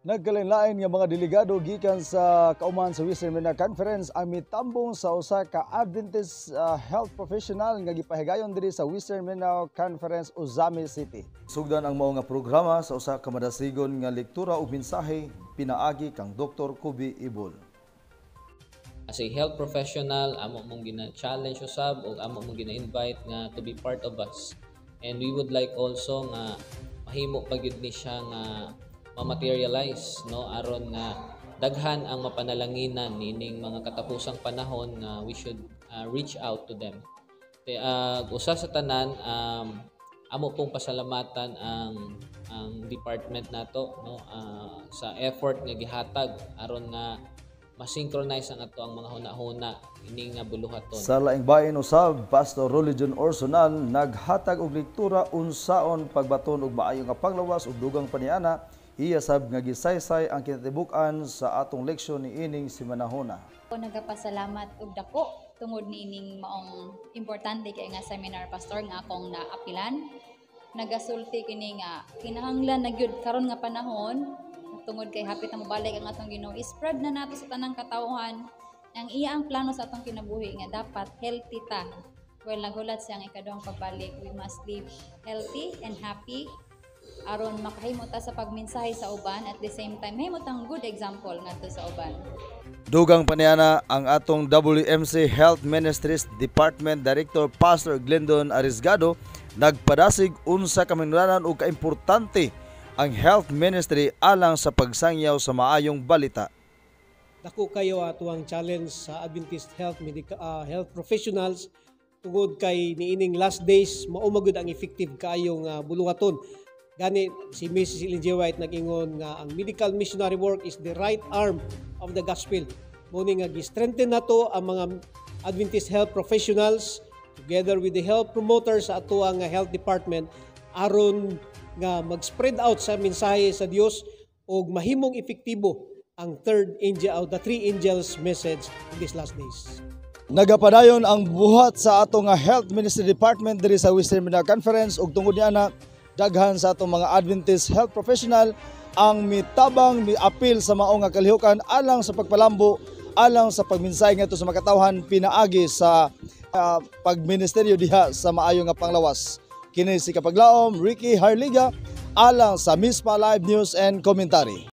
Nagkalain-lain nga mga delegado gikan sa kauman sa Western Mindanao Conference ang mitambong sa usa ka Adventist health professional nga gipahigayon diri sa Western Mindanao Conference, Uzami City. Sugdan ang mao nga programa sa usa ka madasigon nga lektura ug mensahe pinaagi kang Dr. Kubi Ibol. As a health professional, amo mong gina-challenge usab o amo mong gina-invite nga to be part of us. And we would like also nga mahimo pa gyud ni siya nga ma-materialize, no, aron nga daghan ang mapanalanginan nining mga katapusang panahon nga we should reach out to them. Usa sa tanan, amo pong pasalamatan ang department nato, no, sa effort nga gihatag aron nga ma-synchronize ang ato ang mga hunahuna ining nga buluhaton. Sa laing bahin usab, Pastor Religion Orsonal naghatag og lektura unsaon pagbaton og maayo nga panglawas ug dugang paniana. Iya sab nga gisaysay ang kinatibuk-an sa atong leksyon ni ining simanahona. Ako nagapasalamat og dako tungod ni ining maong importante kay nga seminar pastor nga akong naapilan. Nagasulti kini nga kinahanglan na gyud karon nga panahon tungod kay hapit na mobalik ang atong Ginoo. I-spread na nato sa tanang katawhan ang iya ang plano sa atong kinabuhi nga dapat healthy ta. Well, nagulat siyang ikaduhang pagbalik. We must live healthy and happy aron makahimo ta sa pagmensahe sa uban at the same time mahimo tang good example ngadto sa uban. Dugang paniana ang atong WMC Health Ministries Department Director Pastor Glendon Arisgado nagpadasig unsa ka minulanan ug kaimportante ang health ministry alang sa pagsangyaw sa maayong balita. Dako kayo ato ang challenge sa Adventist health professionals tungod kay niining last days mao magud ang effective kaayong buluhaton. Gani si Mrs. Ellen G. White nag-ingon nga ang medical missionary work is the right arm of the gospel. Muna nga gi-strengthen nato ang mga Adventist health professionals together with the health promoters sa ato ang health department aron nga mag-spread out sa mensahe sa Dios ug mahimong epektibo ang third angel the three angels message in these last days. Nagapadayon ang buhat sa ato nga health ministry department diri sa Western Mindanao Conference ug tungod niana daghan sa atong mga Adventist health professional ang mitabang miapil sa mao nga kalihukan alang sa pagpalambo, alang sa pagminsay ngadto sa makatawhan pinaagi sa pagministeryo diha sa maayo nga panglawas. Kini si Kapaglaom Ricky Harliga alang sa Mispa Live News and Commentary.